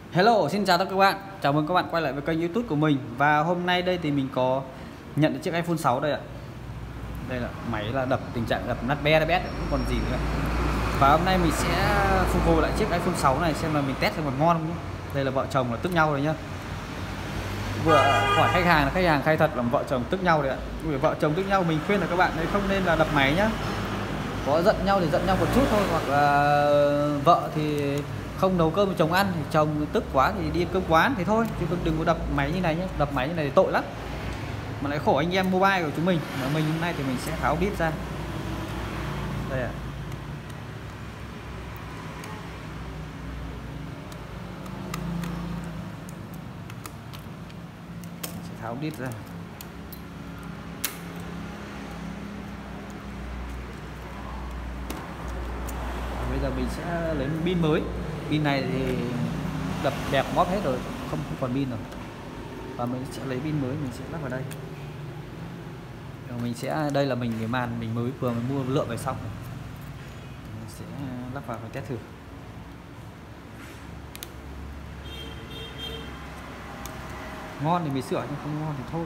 Hello, xin chào tất cả các bạn. Chào mừng các bạn quay lại với kênh YouTube của mình. Và hôm nay đây thì mình có nhận được chiếc iPhone 6 đây ạ. Đây là máy là đập, tình trạng đập nát be bét không còn gì nữa. Và hôm nay mình sẽ phục hồi lại chiếc iPhone 6 này xem là mình test xem còn ngon không. Đây là vợ chồng là tức nhau rồi nhá. Vừa hỏi khách hàng là khách hàng khai thật là vợ chồng tức nhau đấy ạ. Vợ chồng tức nhau mình khuyên là các bạn ấy không nên là đập máy nhá. Có giận nhau thì giận nhau một chút thôi, hoặc là vợ thì không nấu cơm cho chồng ăn thì chồng tức quá thì đi cơm quán thì thôi, chứ đừng có đập máy như này nhé. Đập máy như này thì tội lắm, mà lại khổ anh em mobile của chúng mình. Mà mình hôm nay thì mình sẽ tháo bit ra đây ạ. Mình sẽ tháo bit ra. Bây giờ mình sẽ lấy một pin mới. Pin này thì đập đẹp móp hết rồi, không còn pin rồi. Và mình sẽ lấy pin mới, mình sẽ lắp vào đây. Rồi mình sẽ, đây là mình cái màn mình mới vừa mua lượng về xong rồi. Mình sẽ lắp vào và test thử. Ngon thì mình sửa, nhưng không ngon thì thôi.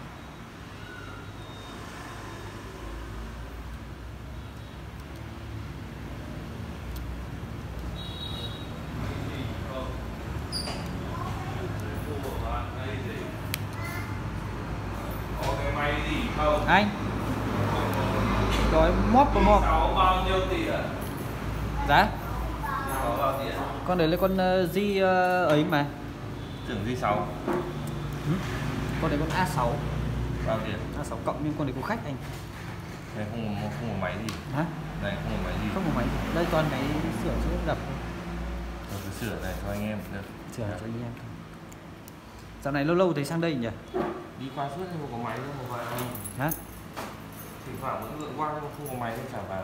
Anh rồi móp của móp bao nhiêu tỷ ạ? giá Bao tiền? con đấy là con G ấy mà Tưởng G6. con đấy con A6. Bao tiền? A6 cộng, nhưng con đấy có khách anh. Này không có máy gì. Hả? Này không có máy gì. Không có máy. Đây toàn cái sửa chứ đập. Tôi cứ sửa này cho anh em được. Sửa cho anh em. Dạo này lâu lâu thấy sang đây nhỉ? Đi qua suốt nhưng mà có máy đâu mà vào. Hả? Thỉnh thoảng vẫn lượn qua nhưng mà không có máy nên chả vào.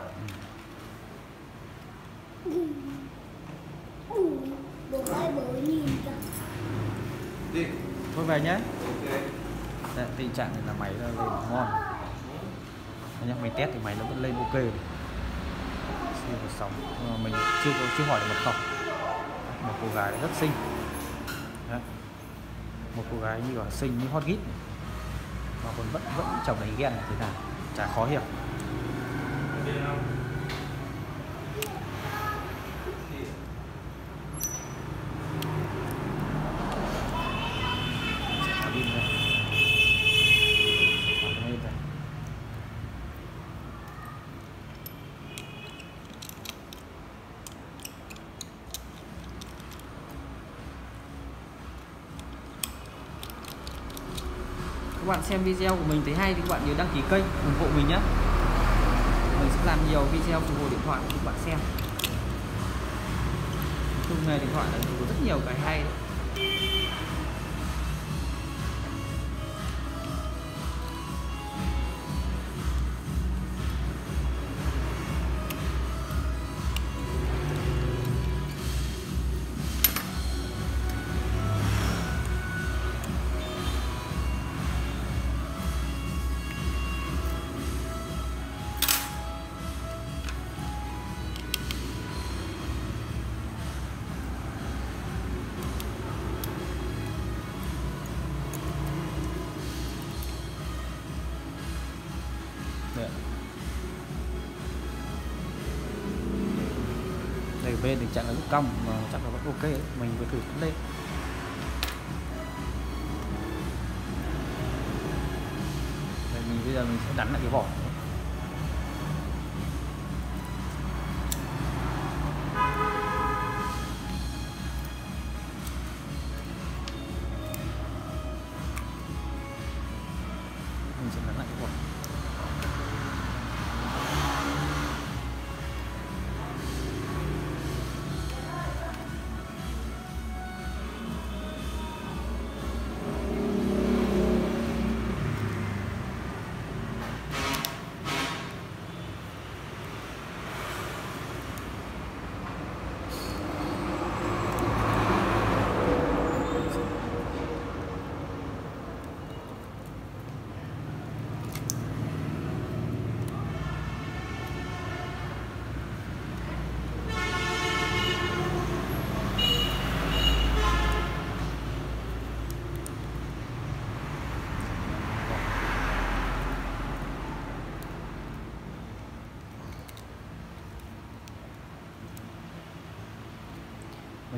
Được ai bới nhìn kìa. Đi. Thôi về nhé. Ok. Đây, tình trạng này là máy nó lên ngon. Anh em mình test thì máy nó vẫn lên ok rồi. Siêu một sóng. Nhưng mà mình chưa hỏi được mật khẩu. Một cô gái rất xinh. Đấy. Một cô gái như là xinh như hot hit, mà còn vẫn chồng này ghen thế nào chả khó hiểu. Các bạn xem video của mình thấy hay thì các bạn nhớ đăng ký kênh ủng hộ mình nhé. Mình sẽ làm nhiều video phục hồi điện thoại cho các bạn xem. Chung này điện thoại là có rất nhiều cái hay đấy. Đây bên tình trạng là lúc cong mà chắc là vẫn ok đấy. Mình vừa thử lên. Đây bây giờ mình sẽ đánh lại cái vỏ. Mình sẽ đánh lại cái vỏ.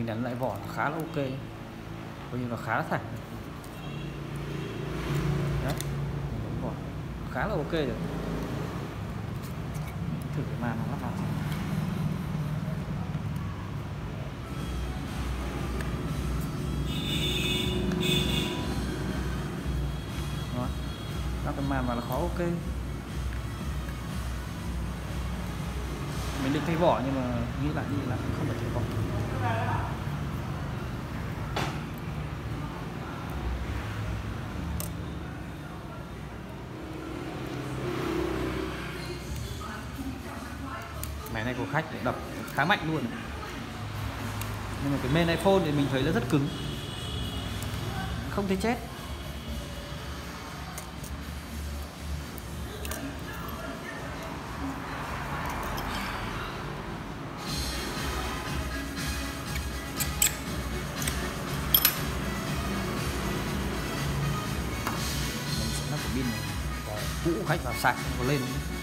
nén lại vỏ nó khá là ok, coi như là khá là thẳng đấy, vỏ khá là ok rồi. Thử cái màn nó lắp vào. Đó, lắp cái màn vào là khó ok. Mình định thay vỏ nhưng mà nghĩ lại không phải thay vỏ. Máy này của khách đập khá mạnh luôn, nhưng mà cái main iPhone thì mình thấy là rất cứng, không thấy chết. Mình sẽ lắp cái pin này và cũ khách vào sạc có lên.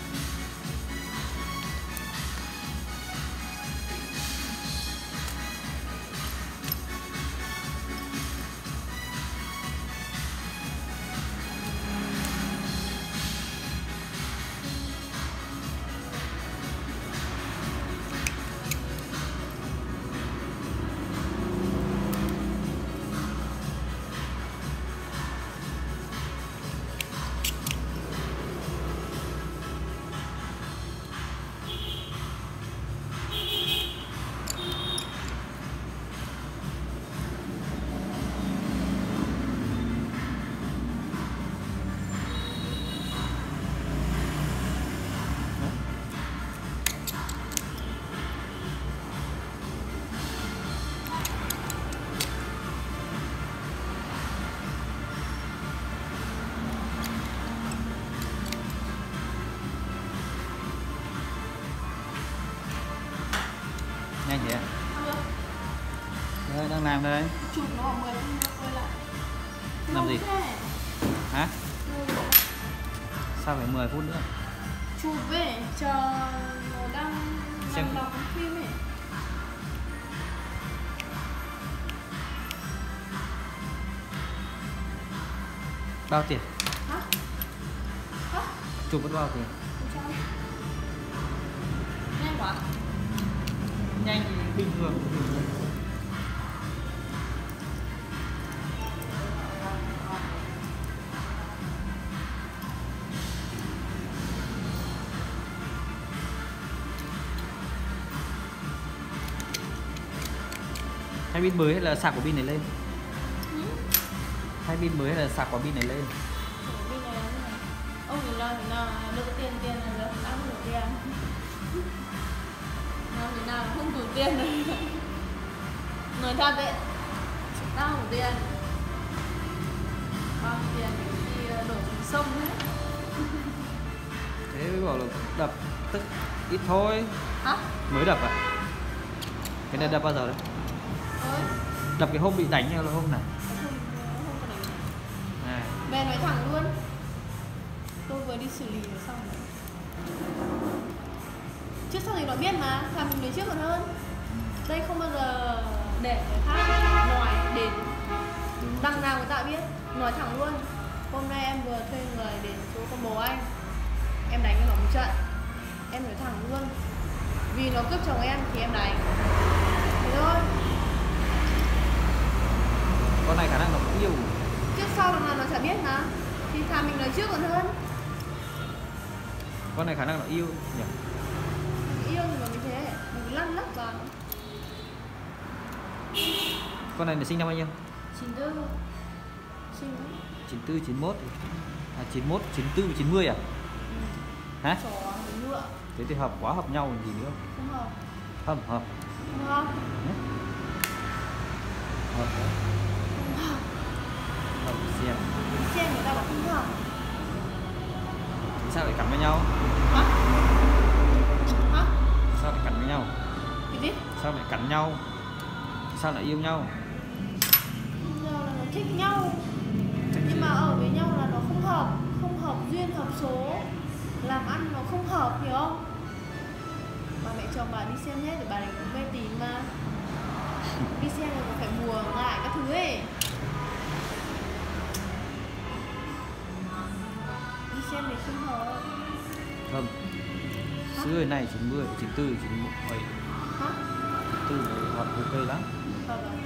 Nhanh vậy? Đây, đang làm đây. Chụp nó 10 phút quay lại. Làm gì? Hả? Sao phải 10 phút nữa? Chụp về, chờ nó đang xem đọc phim ấy. Bao tiền? Hả? Hả? Chụp mất bao tiền? Nhanh quá. Nhanh thì bình thường. Thay pin mới hay là sạc của pin này lên? Thay pin mới hay là sạc của pin này lên? Pin này là thế này. Ông thì lo đỡ tiền là đỡ đáng đủ tiền. Nào thì nào không đủ tiền rồi. Người thật đấy. Tao đủ tiền. Bao nhiêu tiền đi đổ xuống sông hết. Thế mới bảo là đập tức ít thôi. Hả? Mới đập à? Cái này đập bao giờ đấy? Đập cái hôm bị đánh hay là hôm này? Không có đánh. À. Về nói thẳng luôn. Tôi vừa đi xử lý rồi xong rồi. Trước sau thì nó biết mà, thà mình lấy trước còn hơn. Đây không bao giờ để người khác nói đến đằng nào người ta biết. Nói thẳng luôn. Hôm nay em vừa thuê người đến chỗ con bố anh. Em đánh cho nó một trận. Em nói thẳng luôn. Vì nó cướp chồng em thì em đánh. Thế thôi. Con này khả năng nó cũng yêu. Trước sau đằng nào nó chả biết mà. Thì thà mình nói trước còn hơn. Con này khả năng nó yêu nhỉ? Yêu thì mà mình thế, mình lăn lắc vào. Con này là sinh năm bao nhiêu? 94. Sinh 94, 91. À 91, 94, 90 à? Hả? chó ngựa. Thế thì hợp quá, hợp nhau còn gì nữa. Không hợp. Hợp. Không hợp. Hợp. Hợp xem. Xem người ta bảo không hợp. Thì sao lại cắn với nhau? Hả? Hả? Sao lại cắn với nhau? Cái gì? Sao lại cắn nhau? Sao lại yêu nhau? Giờ là nó thích nhau. Nhưng mà ở với nhau là nó không hợp duyên, hợp số. Làm ăn nó không hợp, hiểu không? Bà mẹ chồng bà đi xem hết để bà đánh cũng mê tín mà. Đi xem rồi còn phải mua lại các thứ ấy. Đi xem này không hợp. Không. Dưới này 90, 94, 97. Hả? 94 hoạt ok lắm. Hợp à?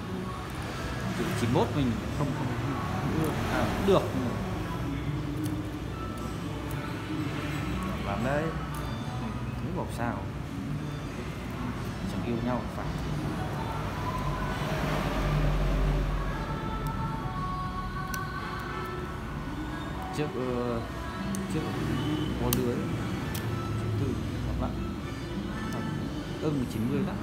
91 mình không ưa. Cũng được. Làm đấy. Thế bảo sao? Chẳng yêu nhau phải. Trước có lưới 94 các bạn. Ưng 90 đó.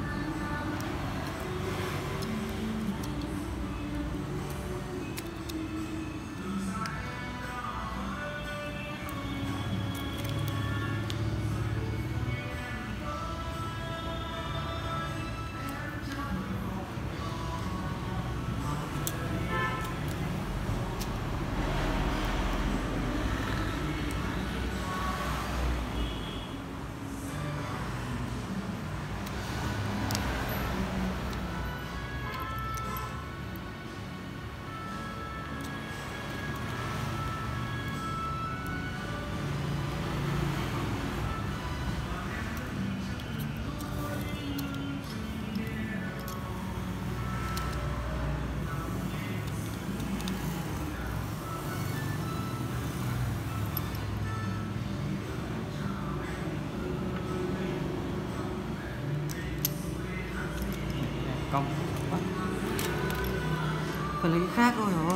Cong phải lấy cái khác thôi rồi.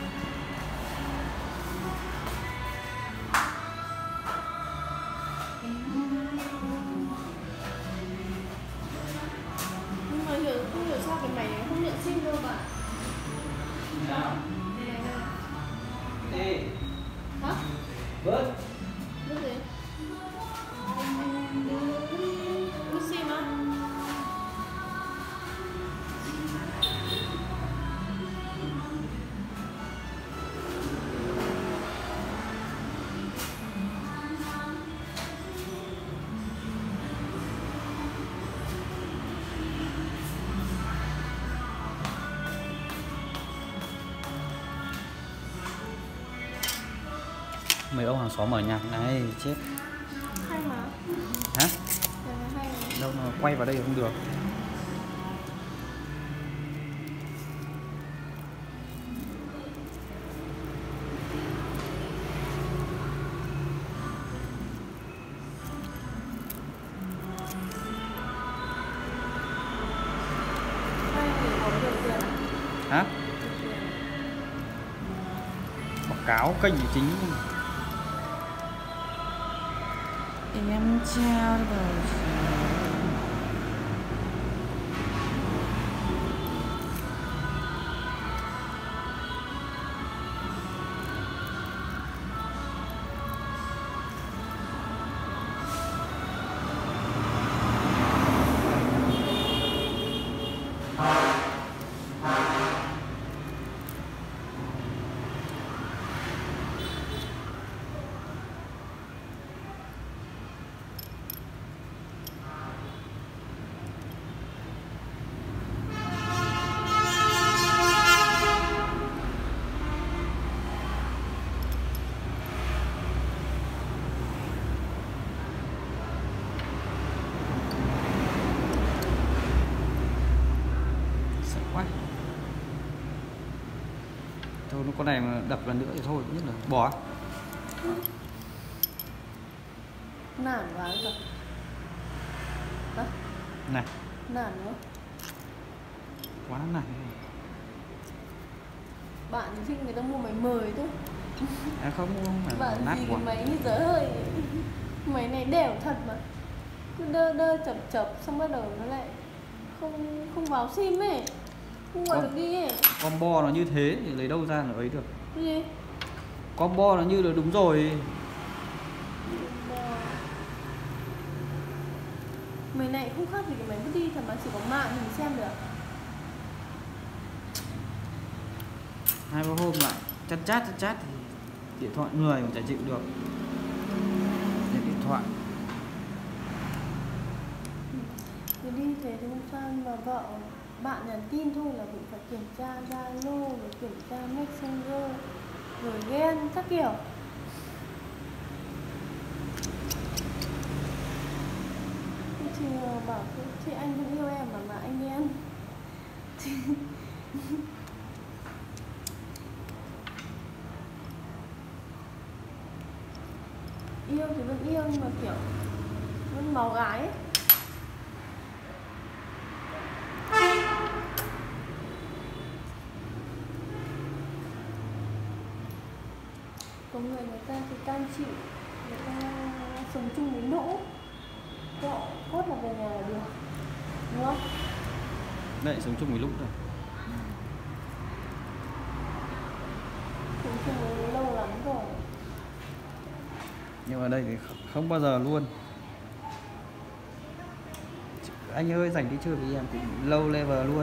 Nhưng mà không hiểu sao cái máy này không nhận sim đâu bạn. Đi. Hả? Bớt. Nước gì? Nước sim á? Mấy ông hàng xóm mở nhạc này chết. Hay mà. Hả? Cái này hay mà. Đâu mà quay vào đây không được. Hay thì có được tiền à? Hả? Quảng cáo kênh chính. Em trao đời. Thôi con này mà đập lần nữa thì thôi, nhất là bỏ. Nản quá rồi. Hả? Này, Nản nữa. quá này. Bạn thì người ta mua máy mời thôi. À không phải Bạn nát gì quá. cái máy như dở hơi. Máy này đều thật mà. Cứ đơ chập xong bắt đầu nó lại không vào sim ấy. Không gọi được đi ấy. Combo nó như thế thì lấy đâu ra nó ấy được. Cái gì? Combo nó như là đúng rồi. Máy này không khác gì cái máy vứt đi thật mà, chỉ có mạng thì mình xem được. 2-3 hôm lại chát thì điện thoại người mà chả chịu được. Nhận điện thoại. Cứ đi thế thì không sao, nhưng mà vợ bạn nhắn tin thôi là cũng phải kiểm tra Zalo, rồi kiểm tra Messenger, rồi ghen các kiểu. Chị bảo chị anh cũng yêu em mà anh ghen. Yêu thì vẫn yêu nhưng mà kiểu vẫn máu gái ấy. Có người ta thì cam chịu, người ta sống chung với nỗ, cốt là về nhà là được, đúng không? Đấy, sống chung một lúc rồi. Sống chung với lâu lắm rồi. Nhưng mà đây thì không bao giờ luôn. Anh ơi rảnh đi chơi với em cũng low level luôn.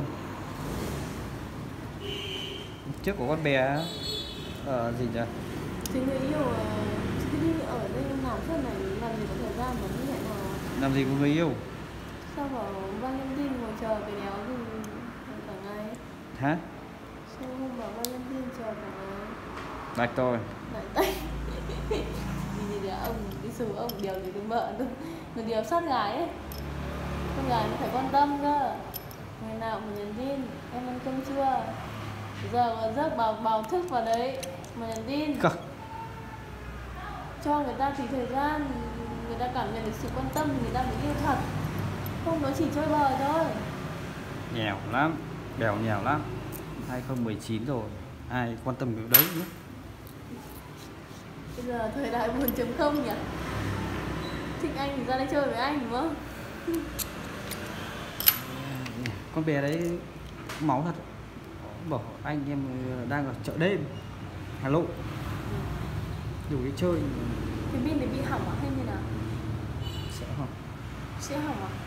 Trước có con bé ở gì nhỉ? Thì người yêu cứ đi ở đây làm suốt này làm gì có thời gian mà đi hẹn hò. Làm gì có người yêu? Sao bảo Valentine ngồi chờ cái đéo gì cả ngày? Hả? Sao không bảo Valentine chờ cả ngày? Bạch tôi. Lại tay. Gì đấy ông đi xù ông điều gì cái vợ thôi. Người điều sát gái ấy. Con gái nó phải quan tâm cơ. Ngày nào cũng nhắn tin em ăn cơm chưa? Giờ mà rớt báo thức vào đấy mà nhắn tin. Cho người ta thì thời gian, người ta cảm nhận được sự quan tâm thì người ta mới yêu thật. Không, nó chỉ chơi bời thôi. Nghèo lắm, bèo nghèo lắm. 2019 rồi, ai quan tâm cái đấy nữa. Bây giờ thời đại 4.0 nhỉ? Thích anh thì ra đây chơi với anh đúng không? Con bé đấy máu thật. Bảo anh em đang ở chợ đêm Hà Nội, đủ đi chơi. Cái pin này bị hỏng à hay như nào? Sẽ hỏng. Sẽ hỏng à?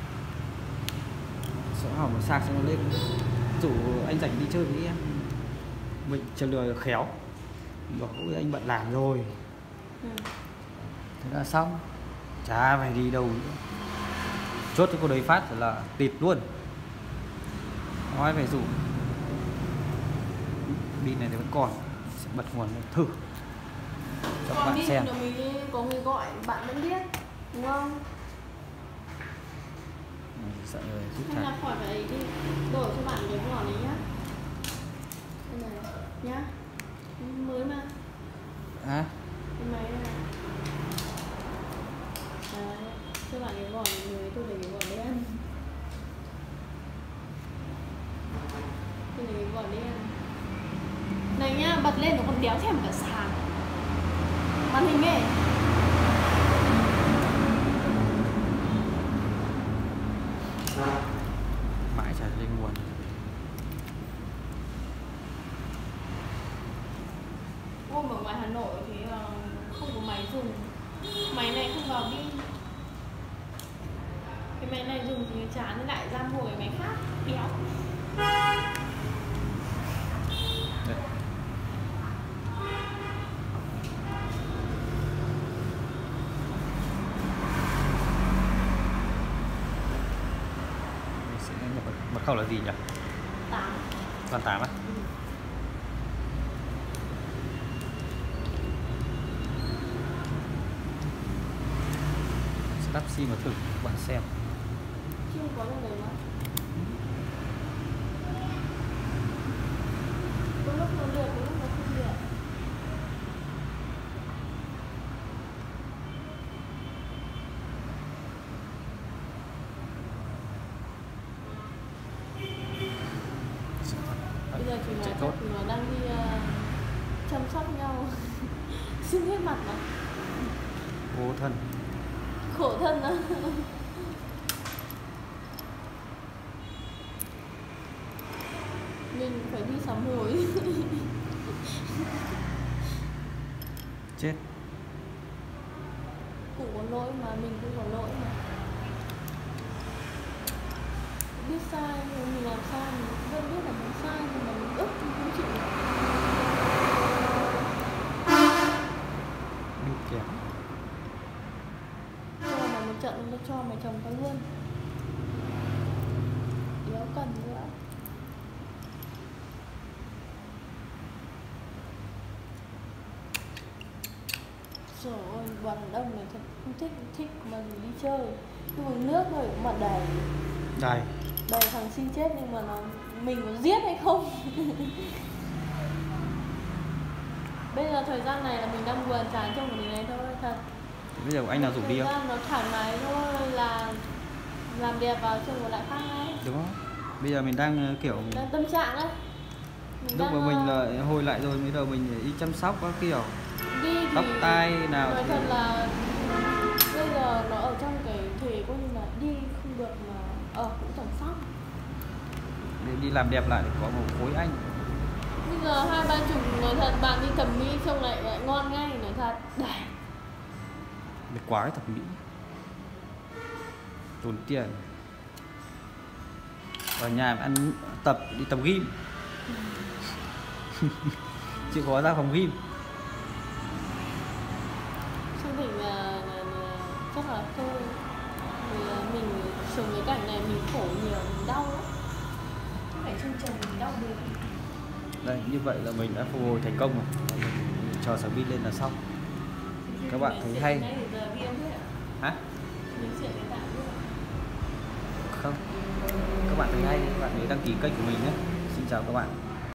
Sẽ hỏng mà sạc xong nó lên. Rủ anh rảnh đi chơi với em, mình chờ lừa khéo. Bảo ôi anh bận làm rồi. Thế là xong, chả phải đi đâu nữa. Chốt cái cô đấy phát là tịt luôn. Nói phải rủ. Pin này thì vẫn còn, sẽ bật nguồn thử cho các bạn xem. Còn đi thì có người gọi bạn vẫn biết đúng không? Sợ người rút Hay là thẳng. khỏi phải đi đổi cho bạn cái vỏ này nhá. Đây này nhá, mới mà. À? Cái máy này. Đấy, cho bạn cái vỏ này mới, tôi lấy cái vỏ đen. Tôi lấy cái vỏ đen. Này nhá, bật lên nó còn đéo thèm cả sạc màn hình ấy. Mãi chả lên nguồn. Ôm ở ngoài Hà Nội thì không có máy dùng. Máy này không vào pin. Cái máy này dùng thì chán lại ra mua cái máy khác đéo. Đây. Mình sẽ nhập mật khẩu là gì nhỉ? 8. Con 8 á? Sẽ lắp sim vào thử các bạn xem. Chưa có lần đấy mà. Có lúc nó được, có lúc nó không được. Bây giờ chúng chạy nó tốt. chắc chúng nó đang đi chăm sóc nhau. Sưng hết mặt mà. Vô thân. Khổ thân đó. Mình phải đi sám hối. Chết. Cũng có lỗi mà, mình cũng có lỗi mà. Biết sai, mình làm sai, mình cũng rất biết là mình sai, nhưng mà mình ức mình không chịu được. Bị kẹo. Cho mà một trận nó cho mày chồng tao luôn. Đéo cần nữa. Trời ơi, đoàn đàn ông này thật không thích mà đi chơi. Nhưng mà nước thôi cũng mà đầy Đây. đầy thằng xin chết, nhưng mà mình có giết hay không? Bây giờ thời gian này là mình đang buồn chán trong cái này thôi, thật. Thì bây giờ anh nào rủ đi không? Thời gian nó thoải mái thôi, là làm đẹp vào chung một lại khác ngay. Đúng không? Bây giờ mình đang kiểu Đang tâm trạng đấy. lúc mà mình là hồi lại rồi, bây giờ mình đi chăm sóc các kiểu đi tóc tai nào nói thì... thật là bây giờ nó ở trong cái thể coi như là đi không được mà cũng chẳng xong. để đi làm đẹp lại để có một khối anh. Bây giờ 20-30 nói thật, bạn đi thẩm mỹ trông lại ngon ngay, nói thật. Đây. Được quá cái thẩm mỹ, tốn tiền. Ở nhà ăn đi tập gym. Chứ có ra phòng gym. Chương trình chắc là thôi. Vì mình sống cái cảnh này mình khổ nhiều, mình đau lắm. Không phải chương trình mình đau được. Đây, như vậy là mình đã phục hồi thành công rồi. Mình cho sạc pin lên là xong. Các bạn thấy hay hả? Không, các bạn thấy hay các bạn nhớ đăng ký kênh của mình nhé. Xin chào các bạn.